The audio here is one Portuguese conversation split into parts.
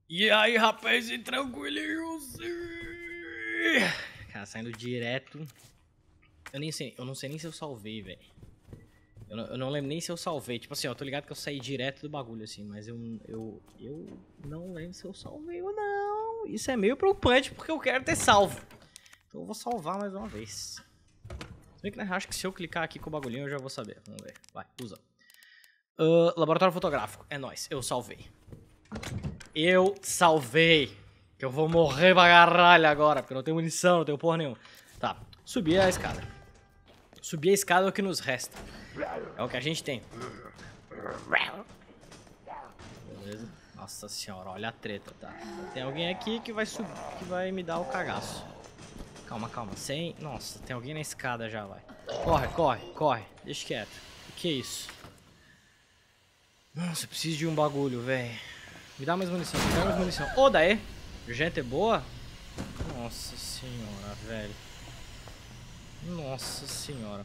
E aí, rapaz, e tranquilinhos? Cara, saindo direto. Eu não sei nem se eu salvei, velho. Eu não lembro nem se eu salvei. Tipo assim, ó, eu tô ligado que eu saí direto do bagulho, assim, mas eu não lembro se eu salvei ou não. Isso é meio preocupante, porque eu quero ter salvo. Então eu vou salvar mais uma vez. Se bem que na real, acho que se eu clicar aqui com o bagulhinho eu já vou saber. Vamos ver. Vai, usa. Laboratório fotográfico. É nóis, eu salvei. Eu salvei. Que eu vou morrer pra caralho agora, porque eu não tenho munição, não tenho porra nenhuma. Tá, subir a escada. Subir a escada é o que nos resta. É o que a gente tem. Beleza? Nossa senhora, olha a treta, tá? Tem alguém aqui que vai subir, que vai me dar o cagaço. Calma, calma. Sem... Nossa, tem alguém na escada já, vai. Corre, corre, corre. Deixa quieto. O que é isso? Nossa, eu preciso de um bagulho, velho. Me dá mais munição, me dá mais munição. Ô, daí. Gente boa? Nossa senhora, velho. Nossa senhora.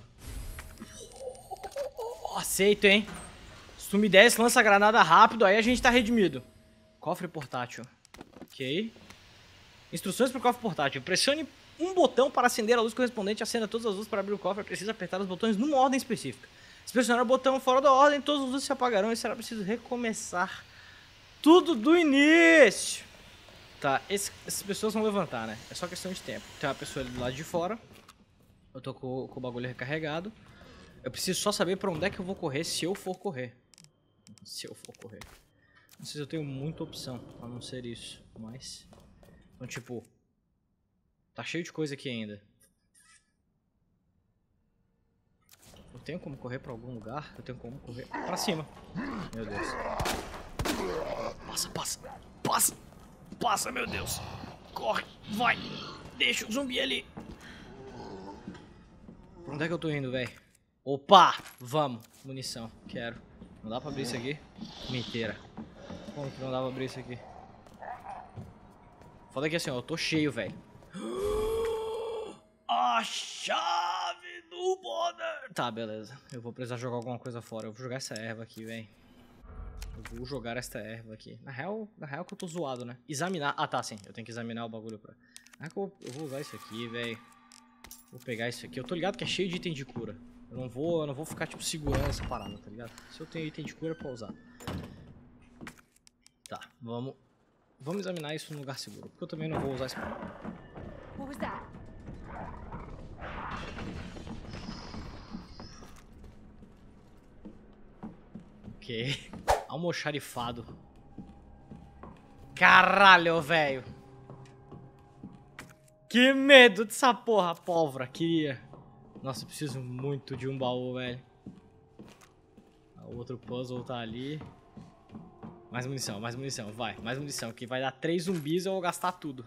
Aceito, hein? Se tu me der esse lança-granada rápido, aí a gente tá redimido. Cofre portátil. Ok. Instruções pro cofre portátil. Pressione um botão para acender a luz correspondente. Acenda todas as luzes para abrir o cofre. É preciso apertar os botões numa ordem específica. Se pressionar o botão fora da ordem, todas as luzes se apagarão e será preciso recomeçar tudo do início. Tá, essas pessoas vão levantar, né? É só questão de tempo. Tem uma pessoa ali do lado de fora. Eu tô com o bagulho recarregado. Eu preciso só saber pra onde é que eu vou correr se eu for correr. Se eu for correr. Não sei se eu tenho muita opção a não ser isso, mas... Então, tipo... Tá cheio de coisa aqui ainda. Eu tenho como correr pra algum lugar? Eu tenho como correr pra cima. Meu Deus. Passa, passa. Passa. Passa, meu Deus. Corre. Vai. Deixa o zumbi ali. Pra onde é que eu tô indo, velho? Opa! Vamos. Munição. Quero. Não dá pra abrir isso aqui? Mentira. Como que não dá pra abrir isso aqui? Foda que assim, ó. Eu tô cheio, velho. A chave do poder. Tá, beleza. Eu vou precisar jogar alguma coisa fora. Eu vou jogar essa erva aqui, velho. Eu vou jogar esta erva aqui. Na real que eu tô zoado, né? Examinar. Ah, tá, sim. Eu tenho que examinar o bagulho pra... Eu vou usar isso aqui, velho. Vou pegar isso aqui. Eu tô ligado que é cheio de item de cura. Eu não vou ficar, tipo, segurando essa parada, tá ligado? Se eu tenho item de cura, é pra usar. Tá, vamos examinar isso num lugar seguro. Porque eu também não vou usar isso. What was that? Ok. Almoxarifado. Caralho, velho. Que medo dessa porra, pólvora. Queria. Nossa, eu preciso muito de um baú, velho. O outro puzzle tá ali. Mais munição, vai. Mais munição, que vai dar 3 zumbis e eu vou gastar tudo.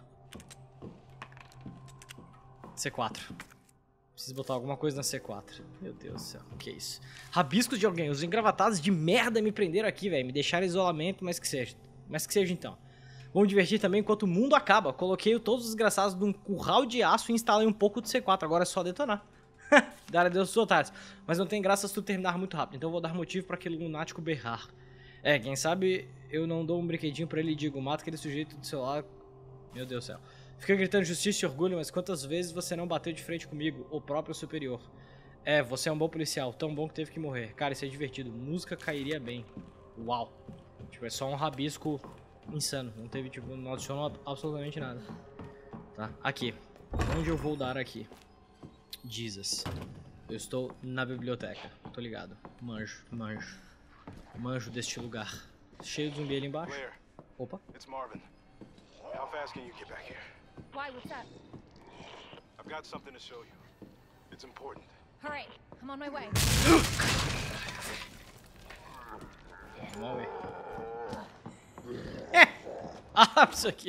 C4. Preciso botar alguma coisa na C4. Meu Deus do céu, o que é isso? Rabiscos de alguém. Os engravatados de merda me prenderam aqui, velho. Me deixaram em isolamento, mas que seja. Mas que seja então. Vamos divertir também enquanto o mundo acaba. Coloquei todos os desgraçados num curral de aço e instalei um pouco de C4. Agora é só detonar. Dar adeus aos otários. Mas não tem graça se tu terminar muito rápido. Então eu vou dar motivo pra aquele lunático berrar. É, quem sabe eu não dou um brinquedinho pra ele e digo, mata aquele sujeito do seu lado. Meu Deus do céu. Fica gritando justiça e orgulho, mas quantas vezes você não bateu de frente comigo, o próprio superior? É, você é um bom policial, tão bom que teve que morrer. Cara, isso é divertido. Música cairia bem. Uau. Tipo, é só um rabisco insano. Não teve, tipo, não adicionou absolutamente nada. Tá, aqui. Onde eu vou dar aqui? Jesus. Eu estou na biblioteca. Tô ligado. Manjo, manjo. Manjo deste lugar. Cheio de zumbi ali embaixo. Claire, Opa. it's Marvin. How fast can you get back here? Why? What's up? I've got something to show you. It's important. Hurry! I'm on my way. Vamos ver. Ah, isso aqui.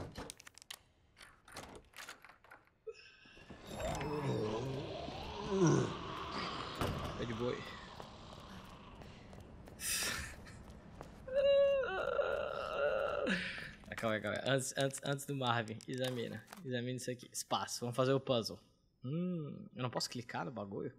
Pé de boi. Calma aí, calma aí. Antes do Marvin, examina. Examina isso aqui. Espaço. Vamos fazer o puzzle. Eu não posso clicar no bagulho?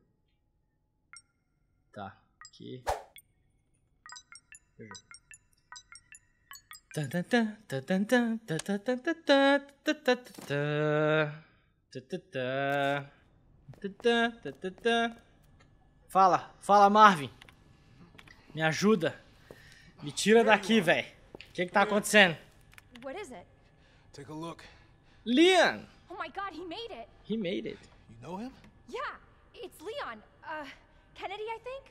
Tá. Aqui. Fala, Marvin. Me ajuda. Me tira daqui, velho. O que tá acontecendo? What is it? Take a look. Leon! Oh my god, he made it! He made it. You know him? Yeah, it's Leon. Kennedy, I think?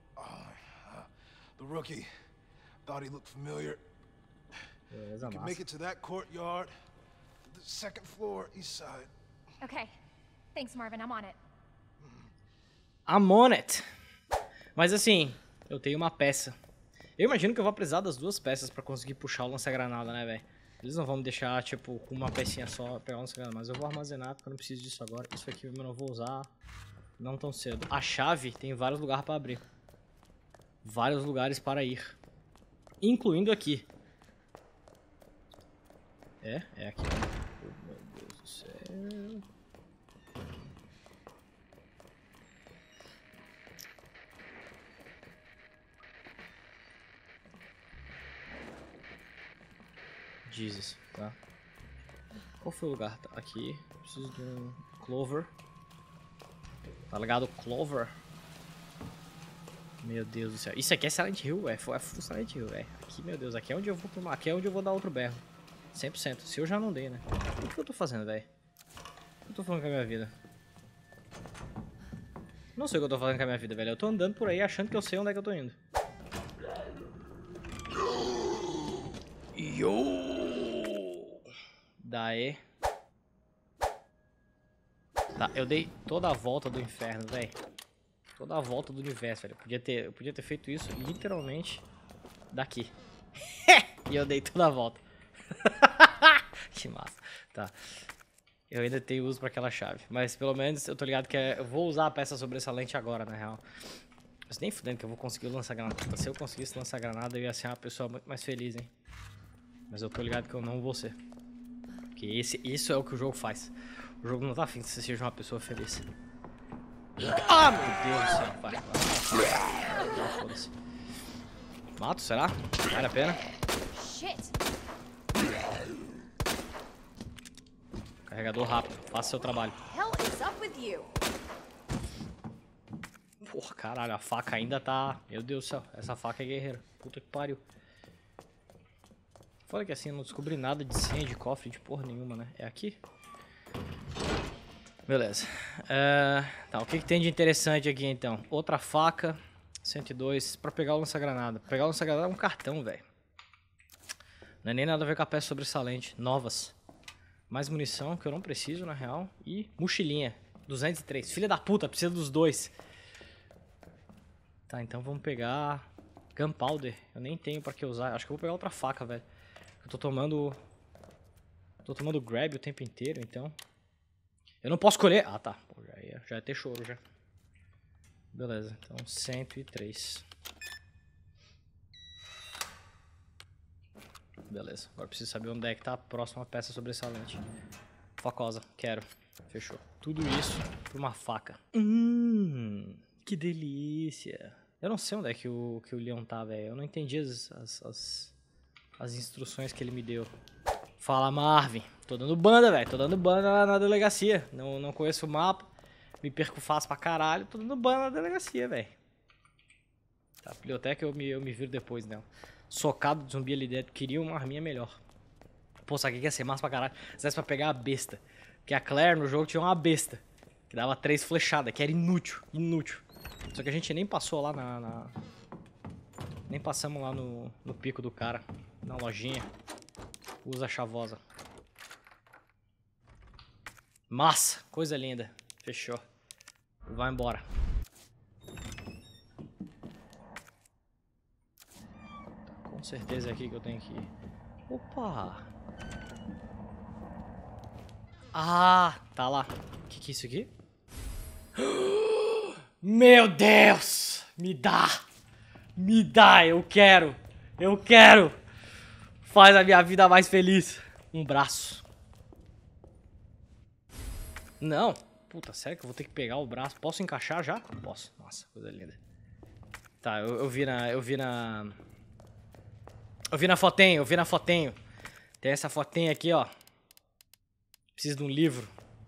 The rookie. Thought he looked familiar. Beleza, Could massa. make it to that courtyard. The second floor, east side. Okay. Thanks, Marvin. I'm on it. I'm on it. Mas assim, eu tenho uma peça. Eu imagino que eu vou precisar das duas peças pra conseguir puxar o lança-granada, né, velho? Eles não vão me deixar, tipo, com uma pecinha só pegar o lança-granada. Mas eu vou armazenar porque eu não preciso disso agora. Isso aqui eu não vou usar não tão cedo. A chave tem vários lugares pra abrir. Vários lugares para ir. Incluindo aqui. É aqui. Oh, meu Deus do céu. Jesus, tá. Qual foi o lugar? Tá aqui. Preciso de um Clover. Tá ligado? Clover. Meu Deus do céu. Isso aqui é Silent Hill, velho. É full Silent Hill, velho. Aqui, meu Deus. Aqui é onde eu vou tomar. Aqui é onde eu vou dar outro berro. 100%. Se eu já não dei, né? O que eu tô fazendo, velho? O que eu tô falando com a minha vida? Não sei o que eu tô fazendo com a minha vida, velho. Eu tô andando por aí achando que eu sei onde é que eu tô indo. Yo! Daí. Tá, eu dei toda a volta do inferno, velho. Toda a volta do universo, velho. Eu podia ter feito isso literalmente daqui. E eu dei toda a volta. Que massa. Tá. Eu ainda tenho uso pra aquela chave. Mas pelo menos eu tô ligado que eu vou usar a peça sobressalente agora, na real. Mas nem fudendo que eu vou conseguir lançar granada. Se eu conseguisse lançar granada, eu ia ser uma pessoa muito mais feliz, hein. Mas eu tô ligado que eu não vou ser. Porque isso é o que o jogo faz. O jogo não tá afim que você seja uma pessoa feliz. Ah, meu Deus do céu. Vai. Foda-se. Mato, será? Vale a pena? Shit! Carregador rápido. Faça seu trabalho. Hell is up with you? Porra, caralho. A faca ainda tá... Meu Deus do céu. Essa faca é guerreira. Puta que pariu. Fora que assim, eu não descobri nada de senha de cofre de porra nenhuma, né? É aqui? Beleza. Tá, o que tem de interessante aqui, então? Outra faca. 102. Pra pegar o lança-granada. Pegar o lança-granada é um cartão, velho. Não é nem nada a ver com a peça sobressalente. Novas. Mais munição, que eu não preciso, na real. E mochilinha. 203. Filha da puta, precisa dos dois. Tá, então vamos pegar... Gunpowder. Eu nem tenho pra que usar. Acho que eu vou pegar outra faca, velho. Eu tô tomando grab o tempo inteiro, então... Eu não posso escolher... Ah, tá. Pô, já ia ter choro, já. Beleza, então 103. Beleza, agora preciso saber onde é que tá a próxima peça sobressalente. Focosa, quero. Fechou. Tudo isso por uma faca. Que delícia. Eu não sei onde é que o Leon tá, velho. Eu não entendi as instruções que ele me deu. Fala, Marvin. Tô dando banda, velho. Tô dando banda lá na delegacia. Não conheço o mapa. Me perco fácil pra caralho. Tô dando banda na delegacia, velho. Tá, a biblioteca eu me viro depois nela. Socado de zumbi ali dentro. Queria uma arminha melhor. Pô, sabe o que ia ser massa pra caralho? Se desse pra pegar a besta. Porque a Claire no jogo tinha uma besta. Que dava 3 flechadas. Que era inútil. Inútil. Só que a gente nem passou lá nem passamos lá no pico do cara. Na lojinha. Usa a chavosa. Massa. Coisa linda. Fechou. Vai embora. Com certeza é aqui que eu tenho que ir. Opa! Ah, tá lá. O que é isso aqui? Meu Deus! Me dá! Me dá! Eu quero! Eu quero! Faz a minha vida mais feliz. Um braço. Não. Puta, sério que eu vou ter que pegar o braço? Posso encaixar já? Posso. Nossa, coisa linda. Tá, eu vi na Eu vi na fotinho, eu vi na fotinho. Tem essa fotinha aqui, ó. Preciso de um livro.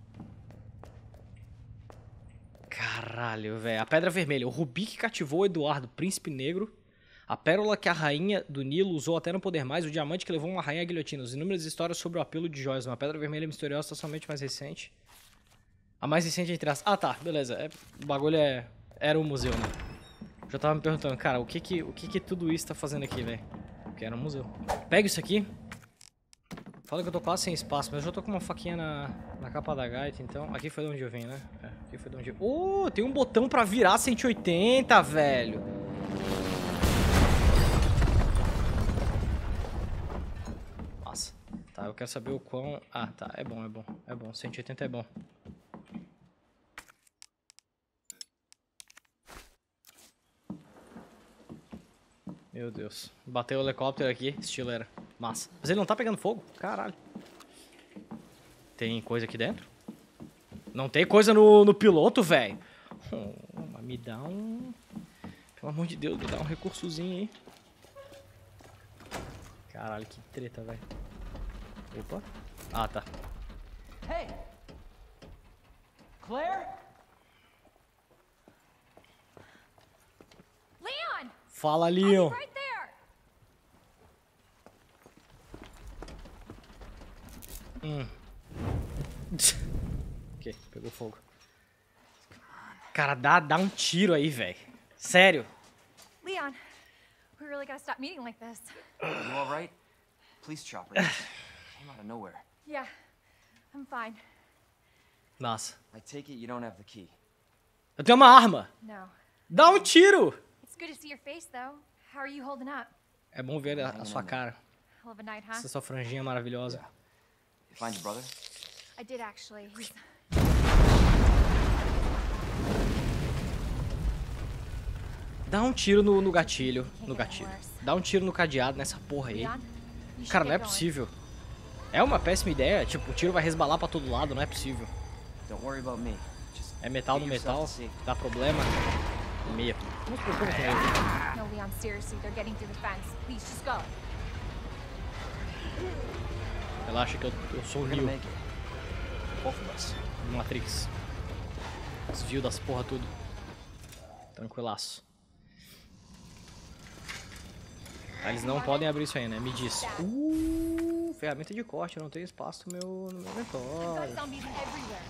Caralho, velho. A Pedra Vermelha. O rubi que cativou o Eduardo, príncipe negro. A pérola que a rainha do Nilo usou até não poder mais. O diamante que levou uma rainha à guilhotina. As inúmeras histórias sobre o apelo de joias. Uma Pedra Vermelha misteriosa, totalmente mais recente. A mais recente entre as... Ah, tá. Beleza. O bagulho era um museu, né? Já tava me perguntando, cara, o que tudo isso tá fazendo aqui, velho? Porque era um museu. Pega isso aqui. Fala que eu tô quase sem espaço, mas eu já tô com uma faquinha na capa da gaita, então... Aqui foi de onde eu vim, né? É, aqui foi de onde eu... Oh, tem um botão pra virar 180, velho! Nossa. Tá, eu quero saber o quão... Ah, tá, é bom, é bom. É bom, 180 é bom. Meu Deus. Bateu o helicóptero aqui, estilo era. Massa. Mas ele não tá pegando fogo? Caralho. Tem coisa aqui dentro? Não tem coisa no piloto, velho. Mas me dá um... Pelo amor de Deus, me dá um recursozinho aí. Caralho, que treta, velho. Opa. Ah, tá. Hey! Claire? Leon! Fala, I'll be Leon. right there! Ok, pegou fogo. Cara, dá um tiro aí, velho. Sério. Leon, we really gotta stop meeting like this. You all right? Police chopper. Came out of nowhere. Yeah, I'm fine. Nossa. I take it you don't have the key. Eu tenho uma arma. No. Dá um tiro. It's good to see your face, though. How are you holding up? É bom ver a sua cara. Hell of a night, huh? Essa sua franjinha maravilhosa. You find your brother? I did, actually. He's... Dá um tiro no gatilho. No gatilho. Dá um tiro no cadeado nessa porra aí. Leon, you should Cara, não é get going. possível. É uma péssima ideia. Tipo, o tiro vai resbalar pra todo lado. Não é possível. Don't worry about me. Just É metal no get yourself metal. to safety. Dá problema. Meia. Não se preocupe com ele. No, Leon, seriously, they're getting through the fence. Please, just go. Relaxa que eu sou o We're gonna Neo. make it. Both of us. Matrix. Desvio das porra tudo. Tranquilaço. Ah, eles não podem abrir isso aí, né? Me diz. Ferramenta de corte. Eu não tenho espaço no meu Got inventório. zombies everywhere.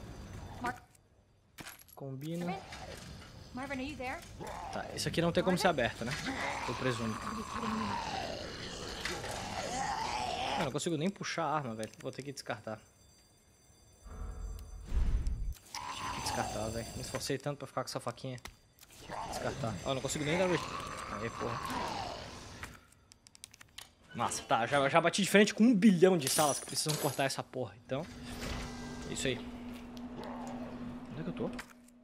Combina. Marvin, are you there? Tá, isso aqui não tem como ser aberto, né? Eu presumo. Are you kidding me? Eu não consigo nem puxar a arma, velho. Vou ter que descartar. Tive que descartar, velho. Me esforcei tanto pra ficar com essa faquinha. Descartar. Ó, não consigo nem dar... Aí, porra. Massa, tá. Já bati de frente com 1 bilhão de salas que precisam cortar essa porra. Então, é isso aí. Onde é que eu tô?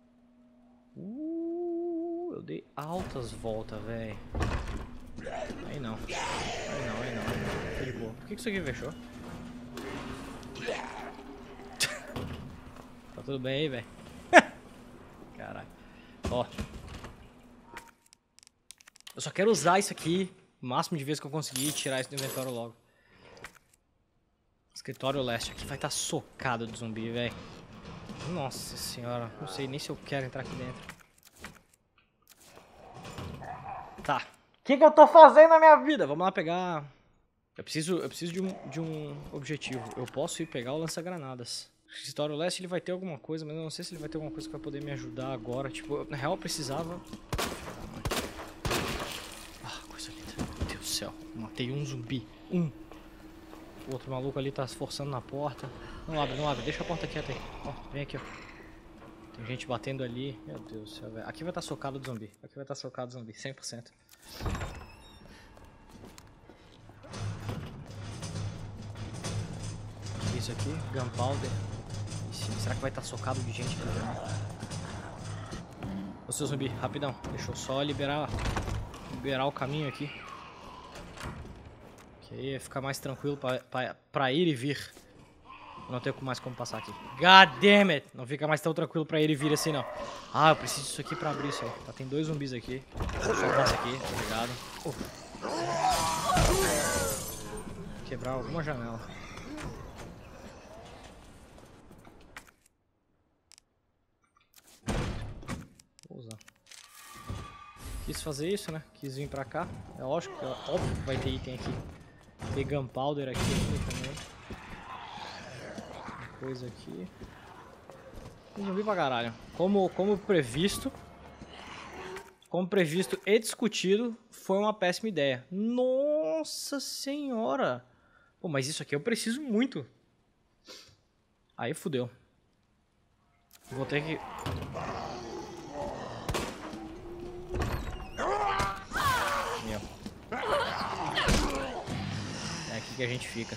Eu dei altas voltas, velho. Aí não. Aí não. Foi de boa. Por que isso aqui fechou? Tá tudo bem aí, velho? Caralho. Ó. Eu só quero usar isso aqui o máximo de vezes que eu conseguir e tirar isso do inventório logo. Escritório leste. Aqui vai estar socado de zumbi, velho. Nossa senhora. Não sei nem se eu quero entrar aqui dentro. Tá. O que eu tô fazendo na minha vida? Vamos lá pegar... Eu preciso de um objetivo. Eu posso ir pegar o lança-granadas. O escritório leste ele vai ter alguma coisa, mas eu não sei se ele vai ter alguma coisa que vai poder me ajudar agora. Tipo, na real eu precisava... Ah, coisa linda. Meu Deus do céu. Matei um zumbi. O outro maluco ali tá se forçando na porta. Não abre. Deixa a porta quieta aí. Ó, vem aqui, ó. Tem gente batendo ali. Meu Deus do céu, velho. Aqui vai estar socado de zumbi. 100%. Isso aqui, gunpowder. Será que vai estar socado de gente aqui também? Ô seu zumbi, rapidão. Deixa eu só liberar o caminho aqui. Que aí fica mais tranquilo pra ir e vir. Não tenho mais como passar aqui. God damn it! Não fica mais tão tranquilo pra ir e vir assim, não. Ah, eu preciso disso aqui pra abrir isso aí. Tá, tem 2 zumbis aqui. Vou soltar isso aqui, tá ligado? quebrar alguma janela. Vou usar. Quis fazer isso, né? Quis vir pra cá. É lógico, óbvio que vai ter item aqui. Tem gunpowder aqui também. Coisa aqui. Zumbi pra caralho. Como previsto e discutido, foi uma péssima ideia. Nossa senhora! Pô, mas isso aqui eu preciso muito. Aí fudeu. Vou ter que... Meu. É aqui que a gente fica.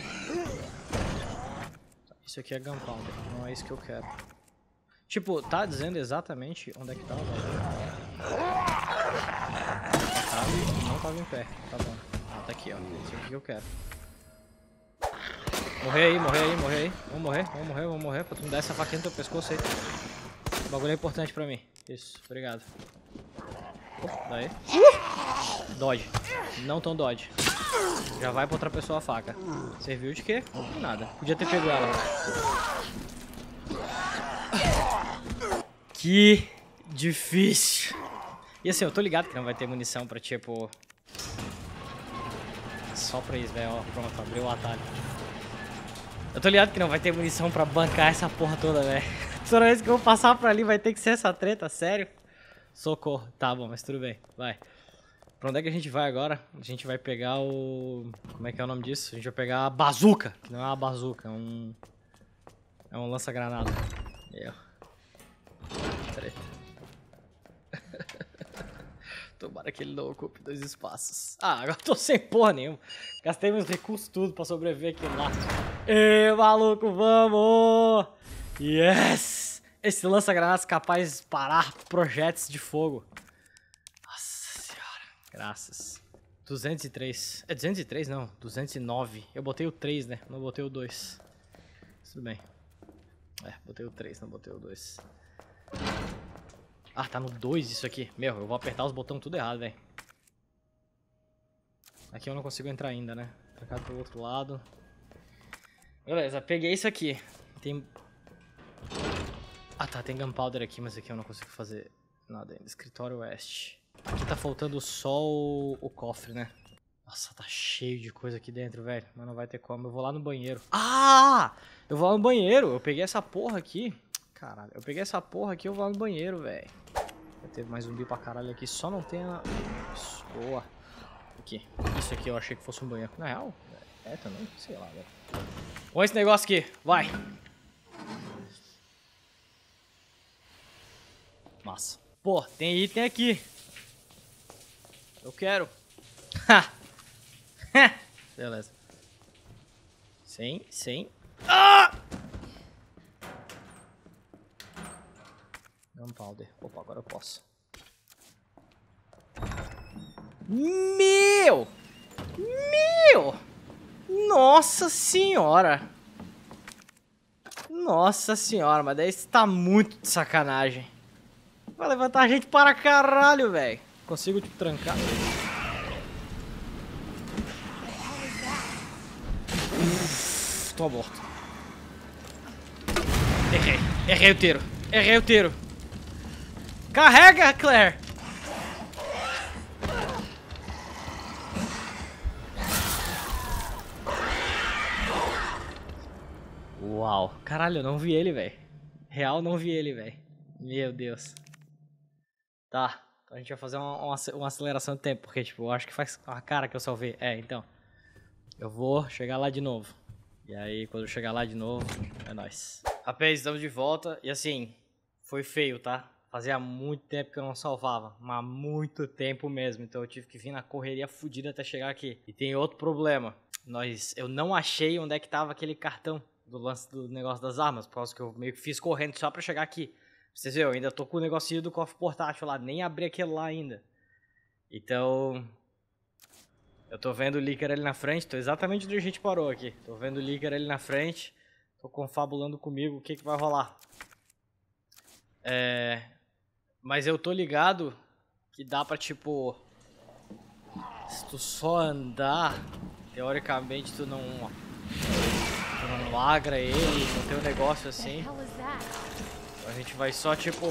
Isso aqui é gunpowder, não é isso que eu quero. Tipo, tá dizendo exatamente onde é que tá o bagulho. Não tava em pé, tá bom. Ah, tá aqui, ó. Isso aqui que eu quero. Morrer aí, morrer aí, morrer aí. Vamos morrer. Pra tu me dar essa faquinha no teu pescoço aí. O bagulho é importante pra mim. Isso, obrigado. Daí. Dodge. Não tão dodge. Já vai pra outra pessoa a faca. Serviu de quê? De nada. Podia ter pego ela. Que difícil. E assim, eu tô ligado que não vai ter munição pra tipo... Só pra isso, velho. Ó, pronto, abriu o atalho. Eu tô ligado que não vai ter munição pra bancar essa porra toda, velho. Toda vez que eu vou passar por ali vai ter que ser essa treta, sério? Socorro. Tá bom, mas tudo bem. Vai. Pra onde é que a gente vai agora? A gente vai pegar o... Como é que é o nome disso? A gente vai pegar a bazuca. Que não é uma bazuca, é um... É um lança-granada. Treta. Tomara que ele não ocupe 2 espaços. Ah, agora eu tô sem porra nenhuma. Gastei meus recursos tudo pra sobreviver aqui lá. Ê, maluco, vamos! Yes! Esse lança-granadas capaz de parar projéteis de fogo. Nossa senhora. Graças. 203. É 203 não, 209. Eu botei o 3, né? Não botei o 2. Tudo bem. É, botei o 3, não botei o 2. Ah, tá no 2 isso aqui. Meu, eu vou apertar os botões tudo errado, velho. Aqui eu não consigo entrar ainda, né? Trocar pro outro lado. Beleza, peguei isso aqui. Tem... Ah, tá, tem gunpowder aqui, mas aqui eu não consigo fazer nada ainda. Escritório oeste. Aqui tá faltando só o cofre, né? Nossa, tá cheio de coisa aqui dentro, velho. Mas não vai ter como. Eu vou lá no banheiro. Ah! Eu vou lá no banheiro. Eu peguei essa porra aqui. Caralho, eu peguei essa porra aqui, eu vou lá no banheiro, velho. Vai ter mais zumbi pra caralho aqui. Só não tem a... Isso, boa. Aqui. Isso aqui eu achei que fosse um banheiro. Na real, é também. Sei lá, velho. Põe esse negócio aqui. Vai. Massa. Pô, tem item aqui. Eu quero. Beleza. Sem. Ah! Gunpowder. Opa, agora eu posso. Meu! Nossa senhora! Nossa senhora, mas daí isso tá muito de sacanagem. Vai levantar a gente para caralho, velho. Consigo te trancar? Tô morto. Errei o tiro. Carrega, Claire! Uau. Caralho, eu não vi ele, velho. Real, não vi ele, velho. Meu Deus. Tá. Então a gente vai fazer uma aceleração de tempo, porque, tipo, eu acho que faz a cara que eu salvei. É, então. Eu vou chegar lá de novo. E aí, quando eu chegar lá de novo, é nóis. Rapaz, estamos de volta. E assim, foi feio, tá? Fazia muito tempo que eu não salvava. Mas muito tempo mesmo. Então eu tive que vir na correria fodida até chegar aqui. E tem outro problema. Eu não achei onde é que tava aquele cartão do lance do negócio das armas. Por causa que eu meio que fiz correndo só pra chegar aqui. Vocês viram, eu ainda tô com o negocinho do cofre portátil lá. Nem abri aquele lá ainda. Então... eu tô vendo o Licker ali na frente. Tô exatamente onde a gente parou aqui. Tô vendo o Licker ali na frente. Tô confabulando comigo o que vai rolar. Mas eu tô ligado que dá pra, tipo... se tu só andar... Teoricamente tu não lagra ele, não tem um negócio The assim. hell is that? A gente vai só tipo...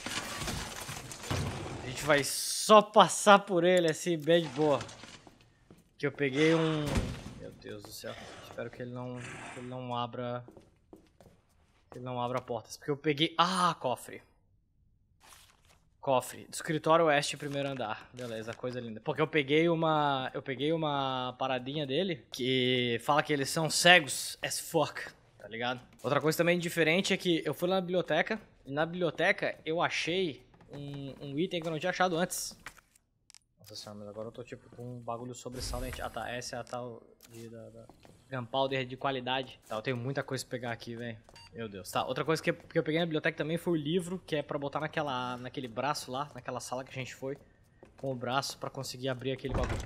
A gente vai só passar por ele assim, bem de boa. Que eu peguei um... Meu Deus do céu. Espero que ele não abra... Que ele não abra portas. Porque eu peguei... Ah, cofre. Cofre. Do escritório oeste, primeiro andar. Beleza, coisa linda. Porque eu peguei uma paradinha dele que fala que eles são cegos as fuck, tá ligado? Outra coisa também diferente é que eu fui lá na biblioteca e na biblioteca eu achei um item que eu não tinha achado antes. Nossa senhora, mas agora eu tô tipo com um bagulho sobressalente. Ah tá, essa é a tal da gunpowder de qualidade. Tá, eu tenho muita coisa pra pegar aqui, velho. Meu Deus. Tá, outra coisa que eu peguei na biblioteca também foi o livro, que é pra botar naquele braço lá, naquela sala que a gente foi, com o braço pra conseguir abrir aquele bagulho.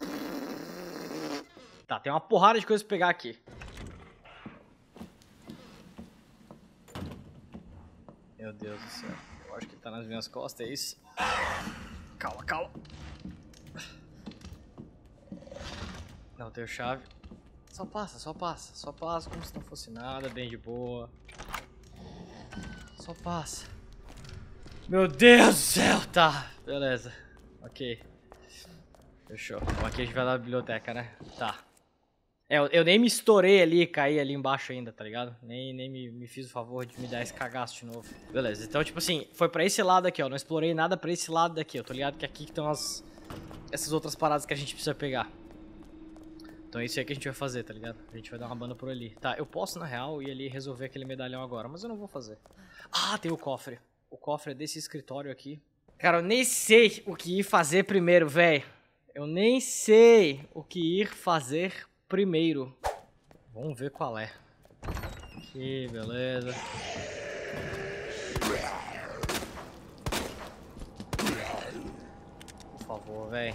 Tá, tem uma porrada de coisa pra pegar aqui. Meu Deus do céu. Eu acho que tá nas minhas costas, é isso? Calma, calma. Não tenho chave. Só passa como se não fosse nada, bem de boa. Só passa. Meu Deus do céu, tá, beleza. Ok. Fechou. Então aqui a gente vai lá na biblioteca, né? Tá. Eu nem me estourei ali, caí ali embaixo ainda, tá ligado? Nem me fiz o favor de me dar esse cagaço de novo. Beleza, então tipo assim, foi pra esse lado aqui, ó. Não explorei nada pra esse lado daqui. Eu tô ligado que aqui que estão essas outras paradas que a gente precisa pegar. Então é isso aí que a gente vai fazer, tá ligado? A gente vai dar uma banda por ali. Tá, eu posso, na real, ir ali e resolver aquele medalhão agora, mas eu não vou fazer. Ah, tem o cofre. O cofre é desse escritório aqui. Cara, eu nem sei o que ir fazer primeiro, velho. Eu nem sei o que ir fazer primeiro. Vamos ver qual é. Aqui, beleza. Por favor, velho.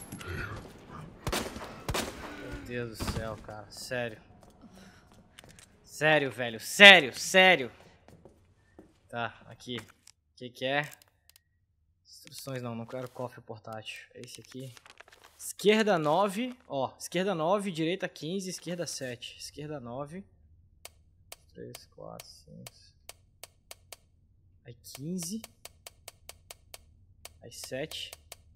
Meu Deus do céu, cara. Sério. Sério, velho. Sério. Tá, aqui. O que é? Instruções não quero cofre portátil. É esse aqui. Esquerda 9. Ó, esquerda 9, direita 15, esquerda 7. Esquerda 9. 3, 4, 5. Aí 15. Aí 7.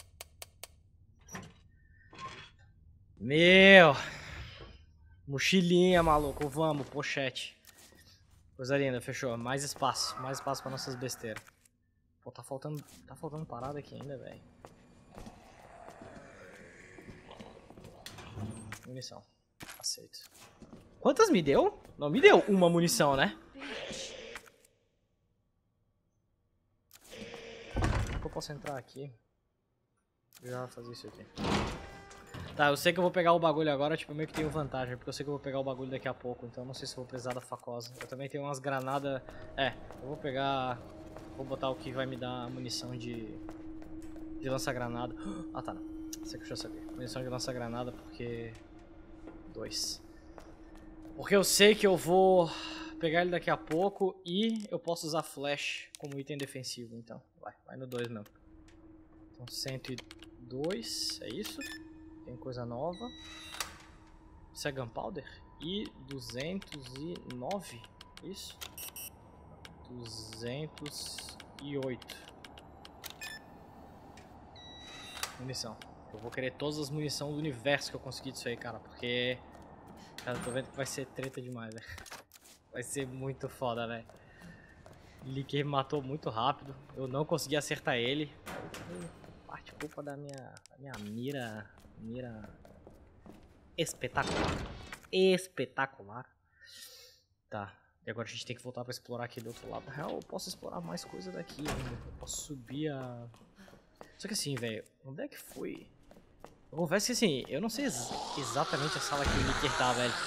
Meu! Mochilinha, maluco. Vamos, pochete. Coisa linda, fechou. Mais espaço pra nossas besteiras. Pô, tá faltando parada aqui ainda, velho. Munição. Aceito. Quantas me deu? Não me deu uma munição, né? Como que eu posso entrar aqui? Já fazer isso aqui. Tá, eu sei que eu vou pegar o bagulho agora, tipo, meio que tenho vantagem, porque eu sei que eu vou pegar o bagulho daqui a pouco, então eu não sei se eu vou precisar da facosa. Eu também tenho umas granadas... eu vou pegar... Vou botar o que vai me dar munição de lança-granada. Ah, tá, não. Isso aqui eu já sabia. Munição de lança-granada porque... 2. Porque eu sei que eu vou pegar ele daqui a pouco e eu posso usar flash como item defensivo, então. Vai no 2 mesmo. Então 102, é isso? Tem coisa nova. Isso é gunpowder? E 209, isso? 208. Munição. Eu vou querer todas as munições do universo que eu conseguir disso aí, cara, porque... Cara, eu tô vendo que vai ser treta demais, velho. Vai ser muito foda, velho. Licker me matou muito rápido. Eu não consegui acertar ele. Parte culpa da minha mira espetacular. Tá. E agora a gente tem que voltar pra explorar aqui do outro lado. Na real, eu posso explorar mais coisa daqui ainda. Eu posso subir a... Só que assim, velho, onde é que foi? Eu confesso que assim, eu não sei exatamente a sala que o Licker tá, velho.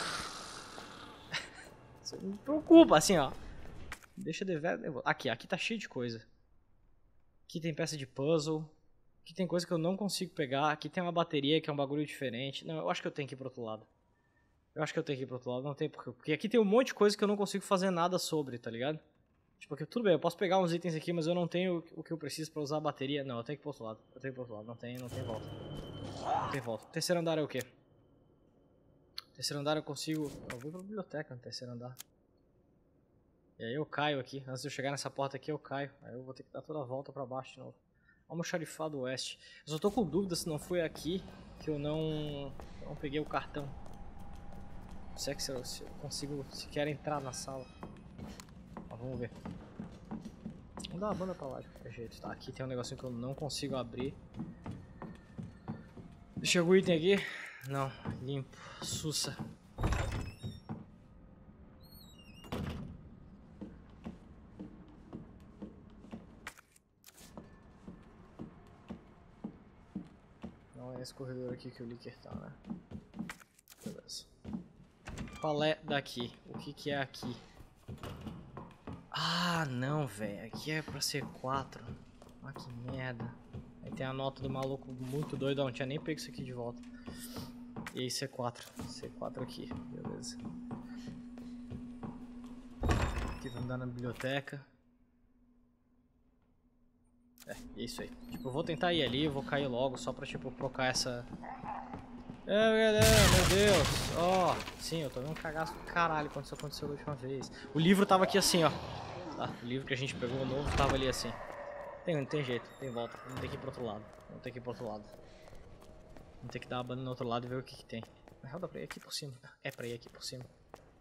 Isso me preocupa, assim, ó. Deixa de ver. Aqui tá cheio de coisa. Aqui tem peça de puzzle. Aqui tem coisa que eu não consigo pegar. Aqui tem uma bateria que é um bagulho diferente. Não, eu acho que eu tenho que ir pro outro lado. Não tem porquê. Porque aqui tem um monte de coisa que eu não consigo fazer nada sobre, tá ligado? Tipo, aqui, tudo bem, eu posso pegar uns itens aqui, mas eu não tenho o que eu preciso pra usar a bateria. Não, eu tenho que ir pro outro lado. Não tem volta. Não tem volta. O terceiro andar é o quê? Terceiro andar eu consigo... Eu vou pra biblioteca no terceiro andar. E aí eu caio aqui. Antes de eu chegar nessa porta aqui, eu caio. Aí eu vou ter que dar toda a volta pra baixo de novo. Almoxarifado Oeste. Eu só tô com dúvida se não foi aqui que eu não peguei o cartão. Não sei se eu consigo sequer entrar na sala. Mas vamos ver. Vamos dar uma banda pra lá de qualquer jeito. Tá, aqui tem um negocinho que eu não consigo abrir. Deixa o item aqui. Não, limpo. Sussa. Não é esse corredor aqui que o Licker tá, né? Beleza. Qual é daqui? O que que é aqui? Ah, não, velho. Aqui é pra ser 4. Ah, que merda. Aí tem a nota do maluco muito doido. Não tinha nem pego isso aqui de volta. E aí C4. C4 aqui. Beleza. Aqui vamos dar na biblioteca. É isso aí. Tipo, eu vou tentar ir ali. Eu vou cair logo só pra, tipo, trocar essa... meu Deus. Ó, sim, eu tô vendo um cagaço do caralho quando isso aconteceu da última vez. O livro tava aqui assim, ó. Tá, o livro que a gente pegou novo tava ali assim. Não tem jeito, tem volta. Vamos ter que ir pro outro lado. Vamos ter que ir pro outro lado. Vamos ter que dar uma banda no outro lado e ver o que que tem. Na real dá pra ir aqui por cima. É pra ir aqui por cima.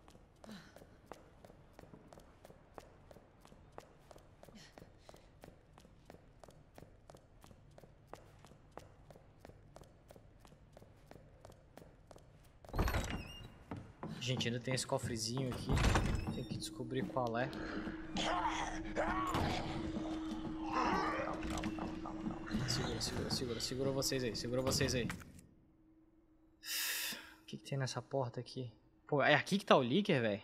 Gente, ainda tem esse cofrezinho aqui. Tem que descobrir qual é. Segura vocês aí, segura vocês aí. O que que tem nessa porta aqui? Pô, é aqui que tá o Licker, velho?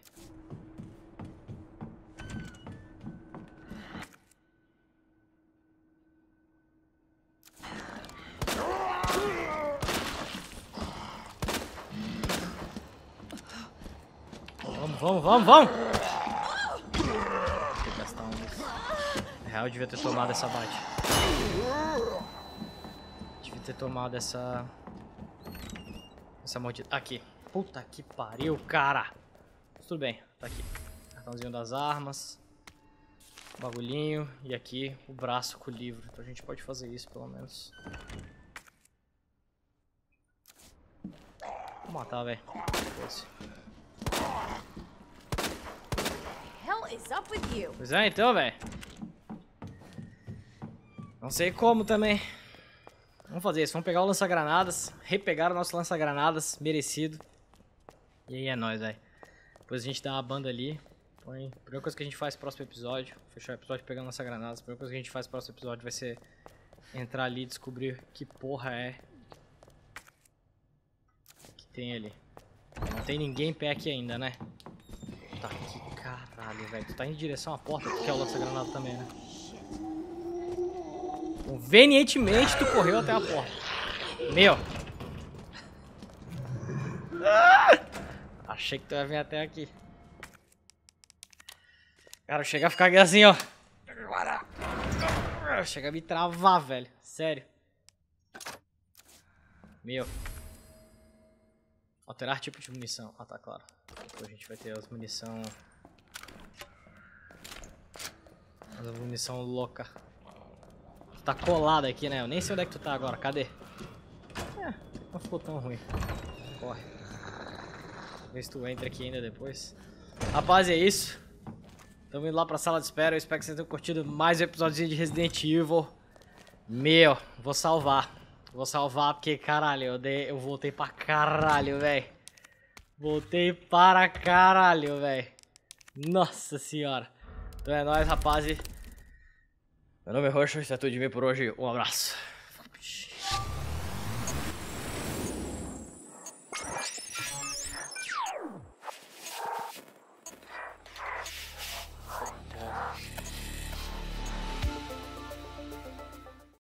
Vamos! Vou gastar um desse. Na real, eu devia ter tomado essa bate. Devia ter tomado essa mordida. Aqui. Puta que pariu, cara. Mas tudo bem, tá aqui. Cartãozinho das armas. Bagulhinho. E aqui o braço com o livro. Então a gente pode fazer isso, pelo menos. Vou matar, velho. Pois é, então, velho. Não sei como também. Vamos fazer isso. Vamos pegar o lança-granadas. Repegar o nosso lança-granadas. Merecido. E aí é nóis, velho. Depois a gente dá uma banda ali. Põe. A primeira coisa que a gente faz no próximo episódio. Fechar o episódio pegando lança-granadas. A primeira coisa que a gente faz no próximo episódio vai ser entrar ali e descobrir que porra é que tem ali. Não tem ninguém em pé aqui ainda, né? Tá, que caralho, velho. Tu tá indo em direção à porta, tu quer o lança-granada também, né? Convenientemente tu correu até a porta. Meu. Achei que tu ia vir até aqui. Cara, chega a ficar assim, ó. Chega a me travar, velho. Sério. Meu. Alterar tipo de munição. Ah, tá, claro. Depois a gente vai ter as munição... As munição louca. Tu tá colado aqui, né? Eu nem sei onde é que tu tá agora. Cadê? Não ficou tão ruim. Corre. Vê se tu entra aqui ainda depois. Rapaz, é isso. Tamo indo lá pra sala de espera. Eu espero que vocês tenham curtido mais um episódio de Resident Evil. Meu, vou salvar. Vou salvar porque, caralho, eu voltei pra caralho, velho. Voltei para caralho, velho. Nossa senhora. Então é nóis, rapaz. Meu nome é Roxo, isso é tudo de mim por hoje. Um abraço.